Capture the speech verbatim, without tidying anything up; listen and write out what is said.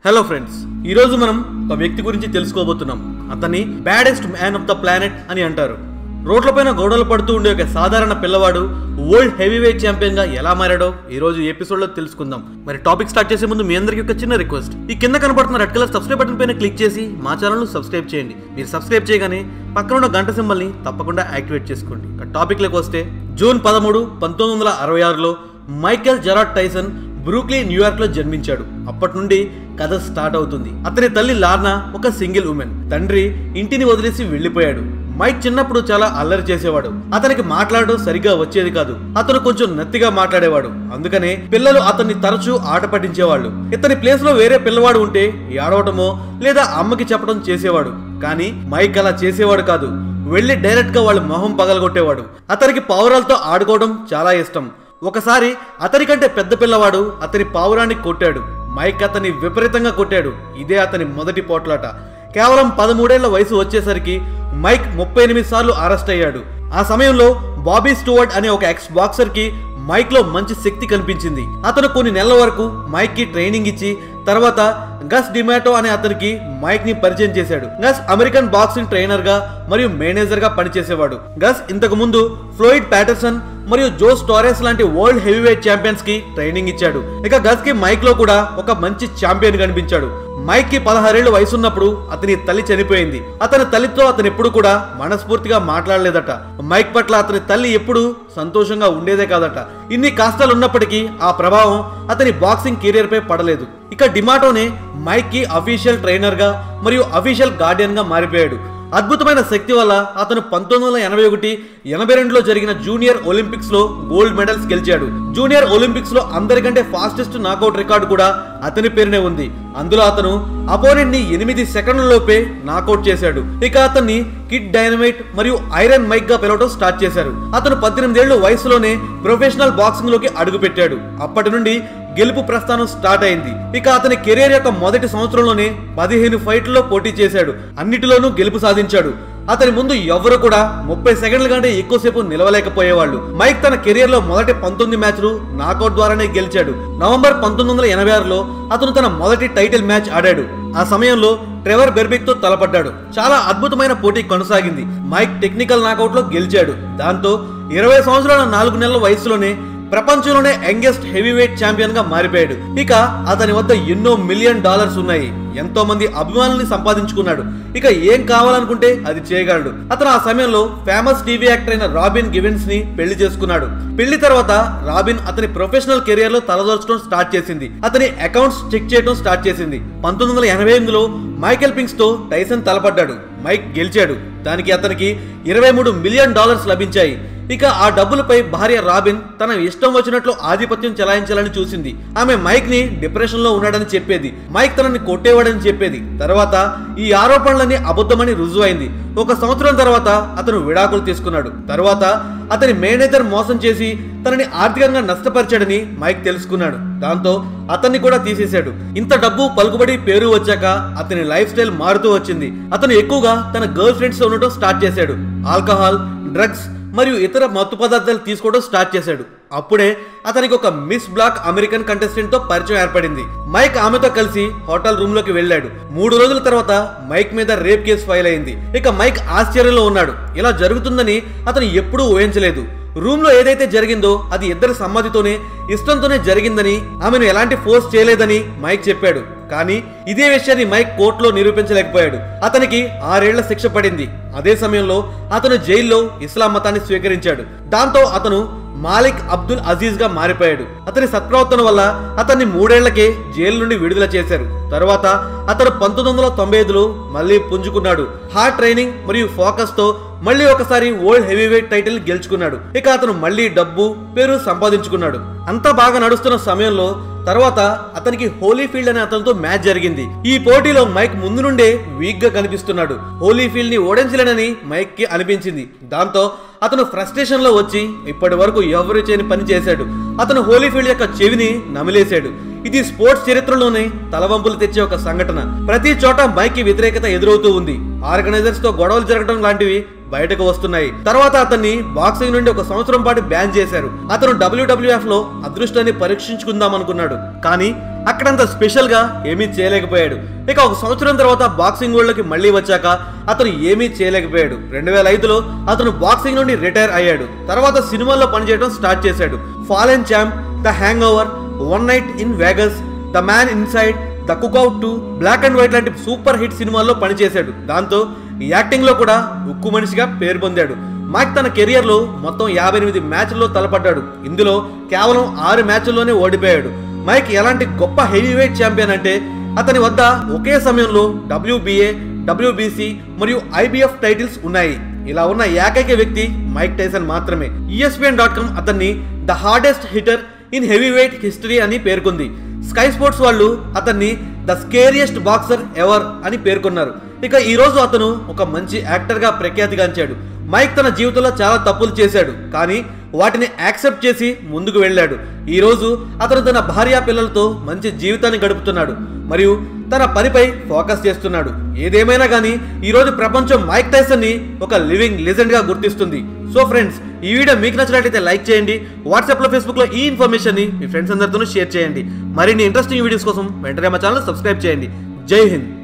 Hello friends, ఈ రోజు మనం ఒక వ్యక్తి గురించి తెలుసుకోబోతున్నాం. అతన్ని baddest man of the planet అని అంటారు. రోడ్లపైన గొడవలు పడుతూ ఉండే ఒక సాధారణ పిల్లవాడు వరల్డ్ హెవీవెయిట్ ఛాంపియన్ గా ఎలా మారాడో ఈ రోజు ఎపిసోడ్ లో తెలుసుకుందాం. మరి టాపిక్ స్టార్ట్ చేసే ముందు మీ అందరికీ ఒక చిన్న రిక్వెస్ట్. ఈ కింద కనబడుతున్న రెడ్ కలర్ సబ్స్క్రైబ్ బటన్ పైన క్లిక్ చేసి మా ఛానల్ ను సబ్స్క్రైబ్ చేయండి. మీరు సబ్స్క్రైబ్ చేయగానే పక్కన ఉన్న గంట సింబల్ ని తప్పకుండా యాక్టివేట్ చేసుకోండి. టాపిక్ లోకి వస్తే, జూన్ పదమూడు పంతొమ్మిది వందల అరవై ఆరులో మైకేల్ జెరార్డ్ టైసన్ బ్రూక్లీ న్యూయార్క్ లో జన్మించాడు. అప్పటి నుండి కథ స్టార్ట్ అవుతుంది. అతని తల్లి లార్నా ఒక సింగిల్ ఉమెన్. తండ్రి ఇంటిని వదిలేసి వెళ్లిపోయాడు. మైక్ చిన్నప్పుడు చాలా అల్లరి చేసేవాడు. అతనికి మాట్లాడడం సరిగ్గా వచ్చేది కాదు. అతను కొంచెం నత్తిగా మాట్లాడేవాడు. అందుకనే పిల్లలు అతన్ని తరచూ ఆట పట్టించేవాళ్ళు. ఇతని ప్లేస్ లో వేరే పిల్లవాడు ఉంటే ఏడవటమో లేదా అమ్మకి చెప్పడం చేసేవాడు. కానీ మైక్ అలా చేసేవాడు కాదు. వెళ్లి డైరెక్ట్ గా వాళ్ళ మొహం పగలగొట్టేవాడు. అతనికి పావురాలతో ఆడుకోవడం చాలా ఇష్టం. ఒకసారి అతని కంటే పెద్ద పిల్లవాడు అతని పావురాన్ని కొట్టాడు. మైక్ అతన్ని విపరీతంగా కొట్టాడు. ఇదే అతని మొదటి పోట్లాట. కేవలం పదమూడేళ్ల వయసు వచ్చేసరికి మైక్ ముప్పై ఎనిమిది సార్లు అరెస్ట్ అయ్యాడు. ఆ సమయంలో బాబీ స్టూవర్ట్ అనే ఒక ఎక్స్ బాక్సర్ కి మైక్ లో మంచి శక్తి కనిపించింది. అతను కొన్ని నెలల వరకు మైక్ కి ట్రైనింగ్ ఇచ్చి తర్వాత గస్ డిమాటో అనే అతనికి మైక్ ని పరిచయం చేశాడు. గస్ అమెరికన్ బాక్సింగ్ ట్రైనర్ గా మరియు మేనేజర్ గా పనిచేసేవాడు. గస్ ఇంతకు ముందు ఫ్లోయిడ్ ప్యాటర్సన్ మరియు జోస్ టోరెస్ లాంటి వరల్డ్ హెవీవెయిట్ ఛాంపియన్స్ కి ట్రైనింగ్ ఇచ్చాడు. ఇక గస్ కి మైక్ లో కూడా ఒక మంచి ఛాంపియన్ కనిపించాడు. మైక్ కి పదహారేళ్లు వయసున్నప్పుడు అతని తల్లి చనిపోయింది. అతని తల్లితో అతను ఎప్పుడు కూడా మనస్ఫూర్తిగా మాట్లాడలేదట. మైక్ పట్ల అతని తల్లి ఎప్పుడు సంతోషంగా ఉండేదే కాదట. ఇన్ని కష్టాలు ఉన్నప్పటికీ ఆ ప్రభావం అతని బాక్సింగ్ కెరీర్ పై పడలేదు. ఇక డిమాటోనే మైక్ కి అఫీషియల్ ట్రైనర్ గా మరియు అఫీషియల్ గార్డియన్ గా మారిపోయాడు. అద్భుతమైన శక్తి వల్ల అతను పంతొమ్మిది వందల ఎనభై ఒకటి ఎనభై రెండులో జరిగిన జూనియర్ ఒలింపిక్స్ లో గోల్డ్ మెడల్స్ గెలిచాడు. జూనియర్ ఒలింపిక్స్ లో అందరికంటే ఫాస్టెస్ట్ నాకౌట్ రికార్డు కూడా అతని పేరునే ఉంది. అందులో అతను అపోనెంట్ ని ఎనిమిది సెకండ్ల లోపే నాకౌట్ చేశాడు. ఇక అతన్ని కిడ్ డైనమైట్ మరియు ఐరన్ మైక్ గా పిలవడం స్టార్ట్ చేశారు. అతను పద్దెనిమిదేళ్ల వయసులోనే ప్రొఫెషనల్ బాక్సింగ్ లోకి అడుగు పెట్టాడు. అప్పటి నుండి గెలుపు ప్రస్థానం స్టార్ట్ అయింది. ఇక అతని కెరీర్ యొక్క మొదటి సంవత్సరంలోనే పదిహేను ఫైట్లలో పోటీ చేశాడు. అన్నిటిలోనూ గెలుపు సాధించాడు. అతని ముందు ఎవరు కూడా ముప్పై సెకండ్ల కంటే ఎక్కువసేపు నిలవలేకపోయేవాళ్ళు. మైక్ తన కెరీర్ లో మొదటి పంతొమ్మిది మ్యాచ్లు నాకౌట్ ద్వారానే గెలిచాడు. నవంబర్ పంతొమ్మిది వందల ఎనభై ఆరులో అతను తన మొదటి టైటిల్ మ్యాచ్ ఆడాడు. ఆ సమయంలో ట్రెవర్ బెర్బిక్ తో తలపడ్డాడు. చాలా అద్భుతమైన పోటీ కొనసాగింది. మైక్ టెక్నికల్ నాకౌట్ లో గెలిచాడు. దాంతో ఇరవై సంవత్సరాల నాలుగు నెలల వయసులోనే ప్రపంచంలోనే యంగెస్ట్ హెవీవెయిట్ ఛాంపియన్ గా మారిపోయాడు. ఇక అతని వద్ద ఎన్నో మిలియన్ డాలర్స్ ఉన్నాయి. ఎంతో మంది అభిమానుల్ని సంపాదించుకున్నాడు. ఇక ఏం కావాలనుకుంటే అది చేయగలడు. అతను ఆ సమయంలో ఫేమస్ టీవీ యాక్టర్ అయిన రాబిన్ గివెన్స్ ని పెళ్లి చేసుకున్నాడు. పెళ్లి తర్వాత రాబిన్ అతని ప్రొఫెషనల్ కెరియర్ లో తలదొరచడం స్టార్ట్ చేసింది. అతని అకౌంట్స్ చెక్ చేయడం స్టార్ట్ చేసింది. పంతొమ్మిది వందల ఎనభై ఎనిమిదిలో మైకేల్ పింక్స్ తో టైసన్ తలపడ్డాడు. మైక్ గెలిచాడు. దానికి అతనికి ఇరవై మూడు మిలియన్ డాలర్స్ లభించాయి. ఇక ఆ డబ్బులపై భార్య రాబిన్ తన ఇష్టం వచ్చినట్లు ఆధిపత్యం చెలాయించాలని చూసింది. ఆమె మైక్ ని డిప్రెషన్ లో ఉన్నాడని చెప్పేది. మైక్ తనని కొట్టేవాడని చెప్పేది. తర్వాత ఈ ఆరోపణలన్నీ అబద్ధమని రుజువైంది. ఒక సంవత్సరం తర్వాత అతను విడాకులు తీసుకున్నాడు. తర్వాత అతని మేనేజర్ మోసం చేసి తనని ఆర్థికంగా నష్టపరిచాడని మైక్ తెలుసుకున్నాడు. దాంతో అతన్ని కూడా తీసేశాడు. ఇంత డబ్బు, పలుకుబడి, పేరు వచ్చాక అతని లైఫ్ స్టైల్ మారుతూ వచ్చింది. అతను ఎక్కువగా తన గర్ల్ ఫ్రెండ్స్ తో ఉండటం స్టార్ట్ చేశాడు. ఆల్కహాల్, డ్రగ్స్ మరియు ఇతర మత్తు పదార్థాలు తీసుకోవడం స్టార్ట్ చేశాడు. అప్పుడే అతనికి ఒక మిస్ బ్లాక్ అమెరికన్ కంటెస్టెంట్ తో పరిచయం ఏర్పడింది. మైక్ ఆమెతో కలిసి హోటల్ రూమ్ లోకి వెళ్ళాడు. మూడు రోజుల తర్వాత మైక్ మీద రేప్ కేసు ఫైల్ అయింది. ఇక మైక్ ఆశ్చర్యంలో ఉన్నాడు. ఇలా జరుగుతుందని అతను ఎప్పుడూ ఊహించలేదు. రూమ్ లో ఏదైతే జరిగిందో అది ఇద్దరి సమ్మతితోనే, ఇష్టంతోనే జరిగిందని, ఆమెను ఎలాంటి ఫోర్స్ చేయలేదని మైక్ చెప్పాడు. కానీ ఇదే విషయాన్ని మైక్ కోర్టులో నిరూపించలేకపోయాడు. అతనికి ఆరేళ్ల శిక్ష పడింది. అదే సమయంలో అతను జైల్లో ఇస్లాం మతాన్ని స్వీకరించాడు. దాంతో అతను మాలిక్ అబ్దుల్ అజీజ్ గా మారిపోయాడు. అతని సత్ప్రవర్తన వల్ల అతన్ని మూడేళ్లకే జైలు నుండి విడుదల చేశారు. తర్వాత అతను పంతొమ్మిది వందల తొంభై ఐదులో మళ్ళీ పుంజుకున్నాడు. హార్డ్ ట్రైనింగ్ మరియు ఫోకస్ తో మళ్ళీ ఒకసారి వరల్డ్ హెవీవెయిట్ టైటిల్ గెలుచుకున్నాడు. ఇక అతను మళ్ళీ డబ్బు, పేరు సంపాదించుకున్నాడు. అంతా బాగా నడుస్తున్న సమయంలో తర్వాత అతనికి హోలీఫీల్డ్ అనే అతనితో మ్యాచ్ జరిగింది. ఈ పోటీలో మైక్ ముందు నుండే వీక్ గా కనిపిస్తున్నాడు. హోలీఫీల్డ్ ని ఓడించలేనని మైక్ కి అనిపించింది. దాంతో అతను ఫ్రస్ట్రేషన్ లో వచ్చి ఇప్పటి వరకు ఎవరు చేయని పని చేశాడు. అతను హోలీఫీల్డ్ యొక్క చెవిని నమిలేశాడు. ఇది స్పోర్ట్స్ చరిత్రలోనే తలవంపులు తెచ్చే ఒక సంఘటన. ప్రతి చోట మైక్ కి వ్యతిరేకత ఎదురవుతూ ఉంది. ఆర్గనైజర్స్ తో గొడవలు జరగడం లాంటివి బయటకు వస్తున్నాయి. తర్వాత అతన్ని బాక్సింగ్ నుండి ఒక సంవత్సరం పాటు బ్యాన్ చేశారు. అతను డబ్ల్యూడబ్ల్యూఎఫ్ లో అదృష్టాన్ని పరీక్షించుకుందాం అనుకున్నాడు. కానీ అక్కడంత స్పెషల్ గా ఏమీ చేయలేకపోయాడు. ఇక ఒక సంవత్సరం తర్వాత బాక్సింగ్ వరల్డ్ లోకి మళ్ళీ వచ్చాక అతను ఏమీ చేయలేకపోయాడు. రెండు వేల ఐదులో అతను బాక్సింగ్ నుండి రిటైర్ అయ్యాడు. తర్వాత సినిమాల్లో పనిచేయడం స్టార్ట్ చేశాడు. Fallen Champ, the Hangover, One Night in Vegas, the Man Inside, the Cookout two, Black and White లాంటి సూపర్ హిట్ సినిమాల్లో పనిచేశాడు. దాంతో యాక్టింగ్ లో కూడా ఉక్కు మనిషిగా పేరు పొందాడు. మైక్ తన కెరియర్ లో మొత్తం యాభై ఎనిమిది మ్యాచ్ల్లో తలపడ్డాడు. ఇందులో కేవలం ఆరు మ్యాచ్ల్లోనే ఓడిపోయాడు. మైక్ ఎలాంటి గొప్ప హెవీ వెయిట్ ఛాంపియన్ అంటే అతని వద్ద ఒకే సమయంలో డబ్ల్యూబీఏ, డబ్ల్యూబీసీ మరియు ఐబీఎఫ్ టైటిల్స్ ఉన్నాయి. ఇలా ఉన్న ఏకైక వ్యక్తి మైక్ టైసన్ మాత్రమే. ఈఎస్పీఎన్ డాట్ కామ్ అతన్ని the hardest hitter in heavy weight history అని పేర్కొంది. స్కై స్పోర్ట్స్ వాళ్ళు అతన్ని ద స్కేరియస్ట్ బాక్సర్ ఎవర్ అని పేర్కొన్నారు. ఇక ఈ రోజు అతను ఒక మంచి యాక్టర్ గా ప్రఖ్యాతిగాంచాడు. మైక్ తన జీవితంలో చాలా తప్పులు చేశాడు, కానీ వాటిని యాక్సెప్ట్ చేసి ముందుకు వెళ్ళాడు. ఈ రోజు అతను తన భార్య పిల్లలతో మంచి జీవితాన్ని గడుపుతున్నాడు మరియు తన పనిపై ఫోకస్ చేస్తున్నాడు. ఏదేమైనా కానీ ఈ రోజు ప్రపంచం మైక్ టైసన్ ని ఒక లివింగ్ లెజెండ్ గా గుర్తిస్తుంది. సో ఫ్రెండ్స్, ఈ వీడియో మీకు నచ్చినట్లయితే లైక్ చేయండి. వాట్సాప్ లో, ఫేస్బుక్ లో ఈ ఇన్ఫర్మేషన్ ని మీ ఫ్రెండ్స్ అందరితో షేర్ చేయండి. మరిన్ని ఇంట్రెస్టింగ్ వీడియోస్ కోసం వెంటనే మా ఛానల్ సబ్స్క్రైబ్ చేయండి. జై హింద్.